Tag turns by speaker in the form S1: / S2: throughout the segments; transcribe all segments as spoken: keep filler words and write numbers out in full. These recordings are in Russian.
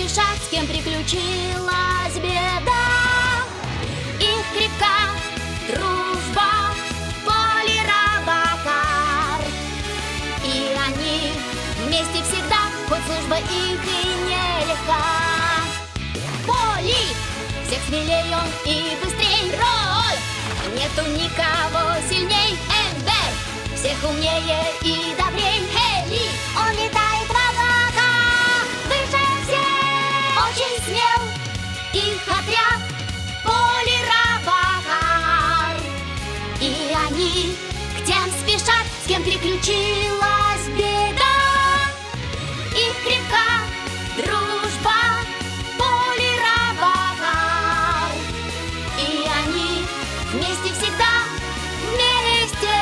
S1: спешат, с кем приключилась беда. Их крепка дружба, Полли, Робокар. И они вместе всегда, хоть служба их и нелегка. Полли, всех смелей он и быстрей. Рой, нету никого сильней. Эмбер, всех умнее и добрей. Хелли, он летает в облаках, выше всех, очень смел. Их отряд Полли, Робокар. И они к тем спешат, с кем приключилась беда. Их крепка дружба, Полли, Робокар. И они вместе всегда, вместе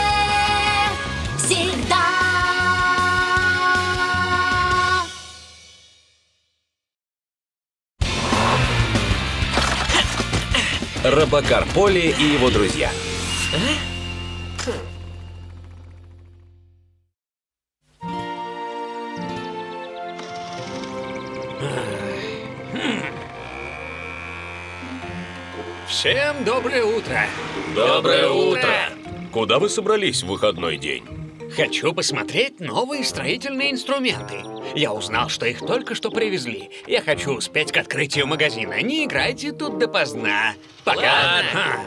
S1: всегда.
S2: Робокар Полли и его друзья.
S3: Всем доброе утро.
S2: Доброе утро. Куда вы собрались в выходной день?
S3: Хочу посмотреть новые строительные инструменты. Я узнал, что их только что привезли. Я хочу успеть к открытию магазина. Не играйте тут допоздна. Пока.
S2: Ладно.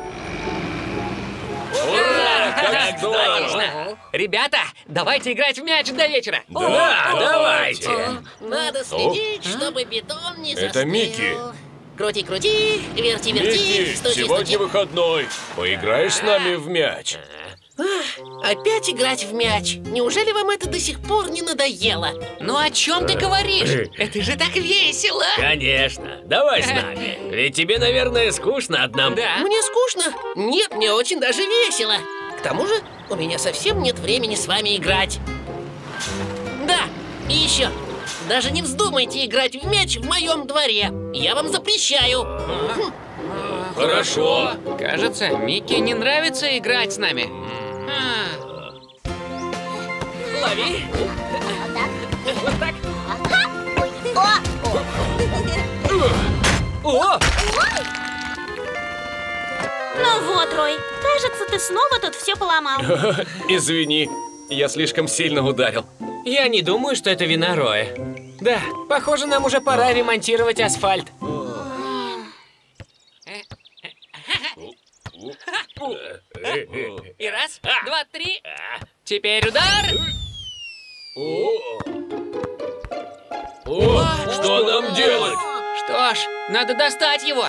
S2: Ура! Как здорово!
S3: Ребята, давайте играть в мяч до вечера.
S2: Да, давайте.
S4: Надо следить, чтобы бетон не застыл.
S2: Это Микки.
S4: Крути, крути, верти, верти,
S2: Микки,
S4: стучи,
S2: сегодня
S4: стучи.
S2: выходной. Поиграешь с нами в мяч?
S4: Ах, опять играть в мяч. Неужели вам это до сих пор не надоело?
S3: Ну о чем ты говоришь? Это же так весело.
S5: Конечно, давай с нами. Ведь тебе, наверное, скучно одному.
S3: Да.
S4: Мне скучно? Нет, мне очень даже весело. К тому же, у меня совсем нет времени с вами играть. Да, и еще. Даже не вздумайте играть в мяч в моем дворе. Я вам запрещаю.
S2: Хорошо.
S3: Кажется, Микки не нравится играть с нами. А.
S5: Лови. Вот так. О!
S1: Ну вот, Рой, кажется, ты снова тут все поломал.
S2: Извини, я слишком сильно ударил.
S5: Я не думаю, что это вина Роя. Да, похоже, нам уже пора ремонтировать асфальт.
S3: И раз, два, три. Теперь удар.
S2: О, что нам делать?
S3: Что ж, надо достать его.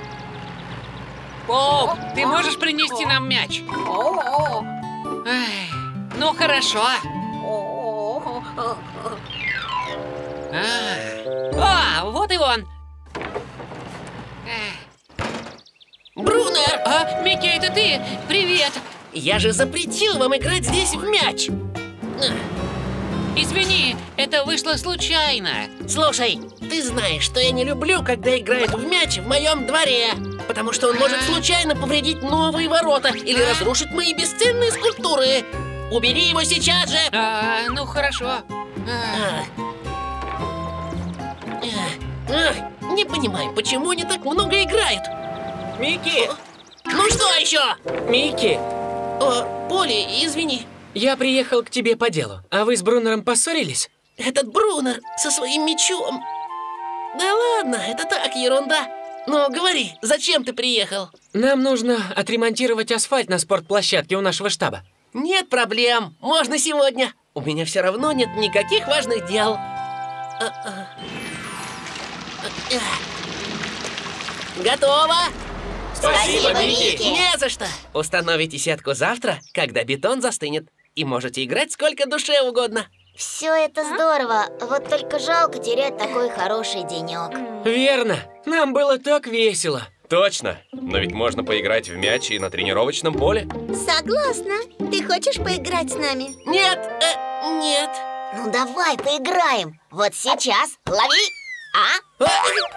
S3: Поп, ты можешь принести нам мяч? Ай, ну хорошо. А, а, вот и он.
S4: Брунер!
S3: А, Микки, это ты? Привет.
S4: Я же запретил вам играть здесь в мяч.
S3: Извини, это вышло случайно.
S4: Слушай, ты знаешь, что я не люблю, когда играют в мяч в моем дворе. Потому что он может случайно повредить новые ворота или разрушить мои бесценные скульптуры. Убери его сейчас же!
S3: А, ну хорошо. А,
S4: Ах. Ах, не понимаю, почему они так много играют.
S5: Микки!
S4: Ну что еще?
S5: Микки!
S4: О, Полли, извини.
S5: Я приехал к тебе по делу. А вы с Брунером поссорились?
S4: Этот Брунер со своим мечом. Да ладно, это так, ерунда. Ну, говори, зачем ты приехал?
S5: Нам нужно отремонтировать асфальт на спортплощадке у нашего штаба.
S4: Нет проблем, можно сегодня. У меня все равно нет никаких важных дел. Готово?
S1: Спасибо, Микки.
S4: Не за что. Установите сетку завтра, когда бетон застынет. И можете играть сколько душе угодно.
S1: Все это здорово, вот только жалко терять такой хороший денек.
S5: Верно. Нам было так весело.
S2: Точно. Но ведь можно поиграть в мяч и на тренировочном поле.
S1: Согласна. Ты хочешь поиграть с нами?
S4: Нет, э, нет.
S1: Ну давай поиграем. Вот сейчас. Лови. А?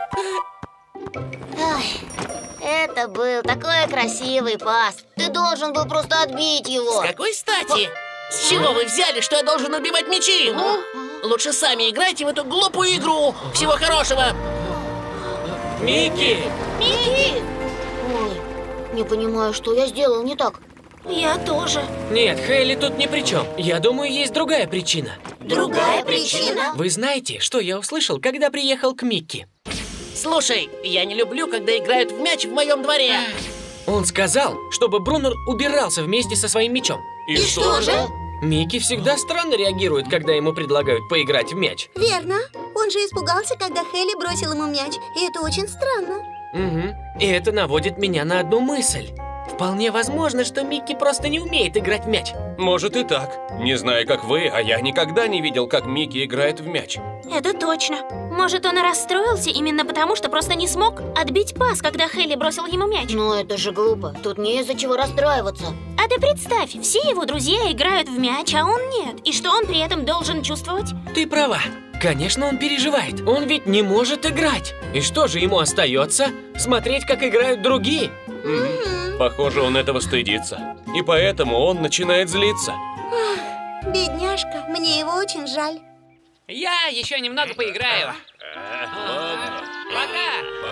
S1: Ой, это был такой красивый пас. Ты должен был просто отбить его.
S4: С какой стати? С чего вы взяли, что я должен отбивать мячи?
S1: Ну,
S4: Лучше сами играйте в эту глупую игру. Всего хорошего.
S5: Микки!
S1: Микки! Ой, не понимаю, что я сделал не так.
S6: Я тоже.
S5: Нет, Хейли тут ни при чем. Я думаю, есть другая причина.
S1: Другая причина?
S5: Вы знаете, что я услышал, когда приехал к Микки?
S4: Слушай, я не люблю, когда играют в мяч в моем дворе.
S5: Он сказал, чтобы Брунер убирался вместе со своим мячом.
S2: И,
S1: Что же?
S5: Микки всегда странно реагирует, когда ему предлагают поиграть в мяч.
S6: Верно. Он же испугался, когда Хейли бросил ему мяч. И это очень странно.
S5: Угу. И это наводит меня на одну мысль. Вполне возможно, что Микки просто не умеет играть в мяч.
S2: Может и так. Не знаю, как вы, а я никогда не видел, как Микки играет в мяч.
S6: Это точно. Может, он и расстроился именно потому, что просто не смог отбить пас, когда Хейли бросил ему мяч.
S1: Ну это же глупо. Тут не из-за чего расстраиваться.
S6: А ты представь, все его друзья играют в мяч, а он нет. И что он при этом должен чувствовать?
S5: Ты права. Конечно, он переживает. Он ведь не может играть. И что же ему остается? Смотреть, как играют другие.
S2: Похоже, он этого стыдится. И поэтому он начинает злиться.
S6: Бедняжка, мне его очень жаль.
S3: Я еще немного поиграю. Пока.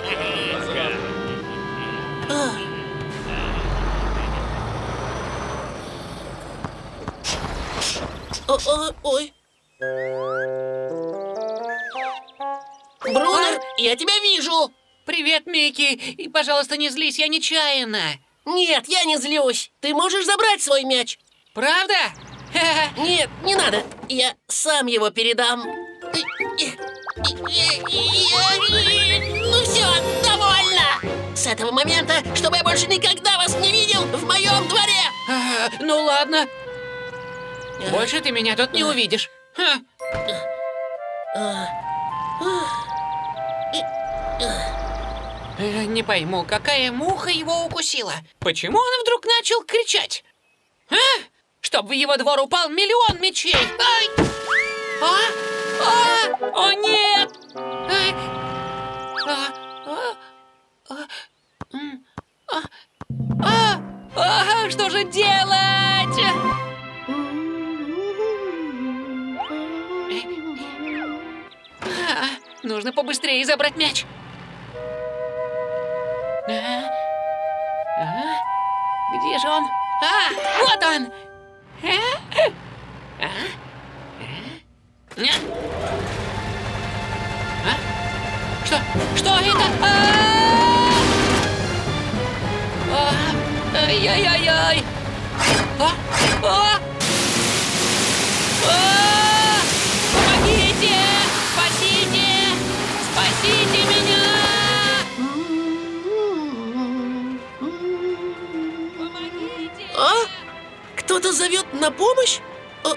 S4: О, о, ой. Брунер, я тебя вижу.
S3: Привет, Микки. И, пожалуйста, не злись, я нечаянно.
S4: Нет, я не злюсь. Ты можешь забрать свой мяч?
S3: Правда?
S4: Нет, не надо. Я сам его передам. Ну все, довольно. С этого момента, чтобы я больше никогда вас не видел в моем дворе.
S3: А, ну ладно. Больше ты меня тут не увидишь. Ха. Э, Не пойму, какая муха его укусила? Почему он вдруг начал кричать? А? Чтоб в его двор упал миллион мечей! Ай! А? А? О, нет! Ай! А? А? А? М? А? А? А? Что же делать? А, нужно побыстрее забрать мяч. А? А? Где же он? А, вот он! А? А? А? А? Что? Что это? А! А! Ай-яй-яй-яй! А? А? А! Помогите! Спасите! Спасите меня! Помогите!
S4: А? Кто-то зовет на помощь? А?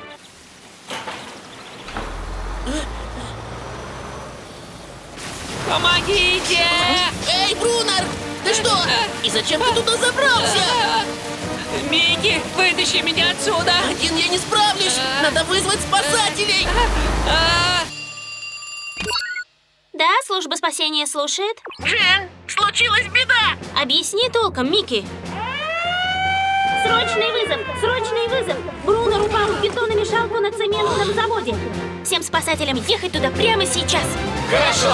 S3: Помогите!
S4: Эй, Брунер! Ты что? И зачем ты туда забрался?
S3: Микки, вытащи меня отсюда!
S4: Один я не справлюсь! Надо вызвать спасателей!
S3: А!
S6: Да, служба спасения слушает.
S4: Джен, случилась беда!
S6: Объясни толком, Микки. Срочный вызов! Срочный вызов! Брунер упал в бетономешалку на цементном заводе. Всем спасателям ехать туда прямо сейчас.
S5: Хорошо!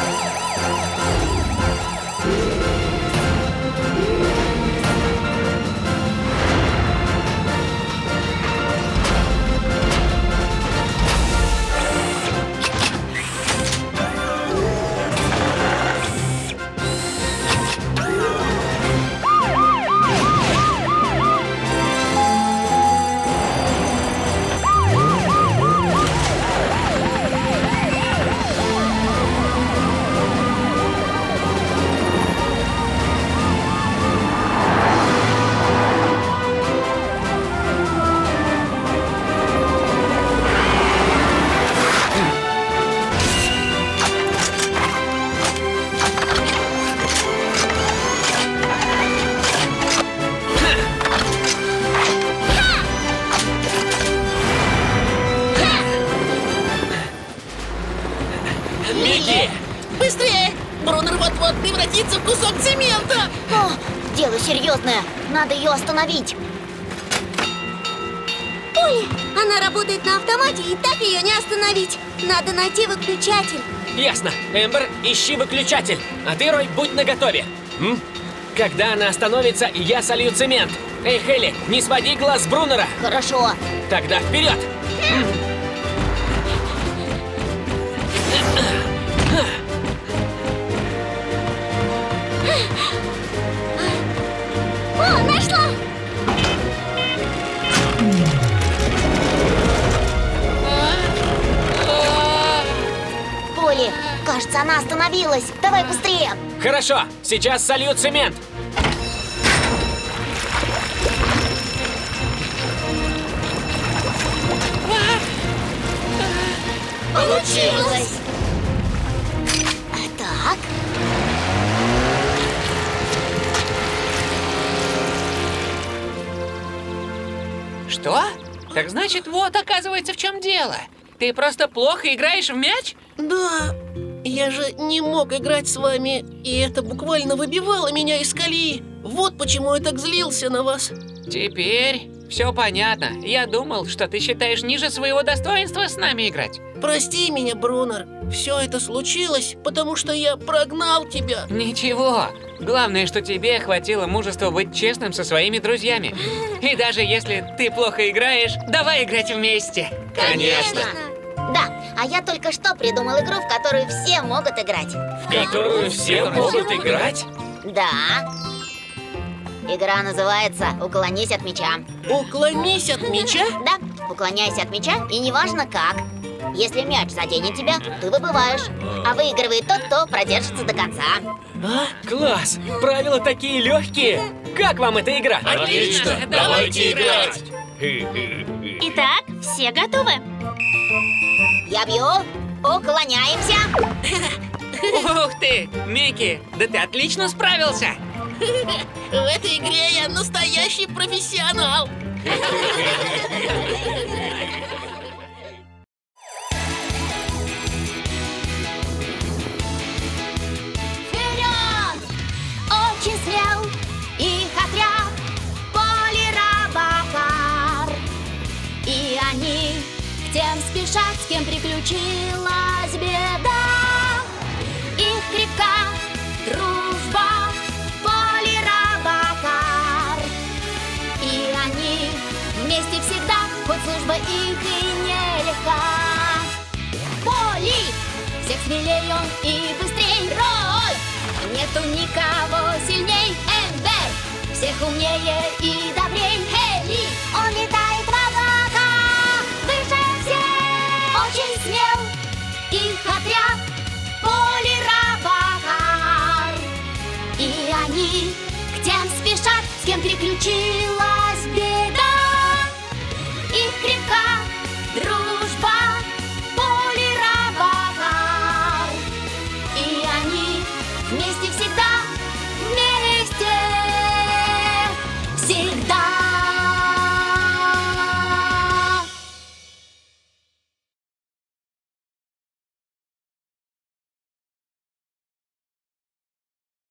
S4: Микки! Быстрее! Брунер вот-вот превратится в кусок цемента!
S1: О, дело серьезное. Надо ее остановить.
S7: Поли, она работает на автомате, и так ее не остановить. Надо найти выключатель.
S5: Ясно. Эмбер, ищи выключатель. А ты, Рой, будь наготове. М? Когда она остановится, я солью цемент. Эй, Хелли, не своди глаз с Брунера.
S1: Хорошо.
S5: Тогда вперед!
S7: О, нашла!
S1: Поли, кажется, она остановилась. Давай быстрее.
S5: Хорошо, сейчас солью цемент.
S1: Получилось. Так.
S3: Что? Так значит, вот оказывается в чем дело. Ты просто плохо играешь в мяч?
S4: Да, я же не мог играть с вами, и это буквально выбивало меня из колеи. Вот почему я так злился на вас.
S3: Теперь все понятно. Я думал, что ты считаешь ниже своего достоинства с нами играть.
S4: Прости меня, Брунер. Все это случилось, потому что я прогнал тебя.
S3: Ничего. Главное, что тебе хватило мужества быть честным со своими друзьями. И даже если ты плохо играешь, давай играть вместе.
S1: Конечно. Да, а я только что придумал игру, в которую все могут играть.
S5: В которую все могут играть?
S1: Да. Игра называется «Уклонись от мяча».
S4: Уклонись от мяча?
S1: Да, уклоняйся от мяча, и неважно как. Если мяч заденет тебя, ты выбываешь. А выигрывает тот, кто продержится до конца.
S5: А? Класс! Правила такие легкие! Как вам эта игра?
S3: Отлично! Давайте играть!
S6: Итак, все готовы?
S1: Я бью, уклоняемся.
S3: Ух ты! Микки, да ты отлично справился!
S4: В этой игре я настоящий профессионал.
S7: Вперед! Очень смел их отряд Поли Робокар. И они к тем спешат, с кем приключилась беда. Их крепка дружба, Поли Робокар. И они вместе всегда, хоть служба их и нелегка. Поли! Всех смелей он и быстрей Рой! Нету никого сильней Эмбер! Всех умнее и добрей Хелли! Он летает в облаках выше всех! Очень смел их отряд Поли Робокар. И они к тем спешат, с кем приключилась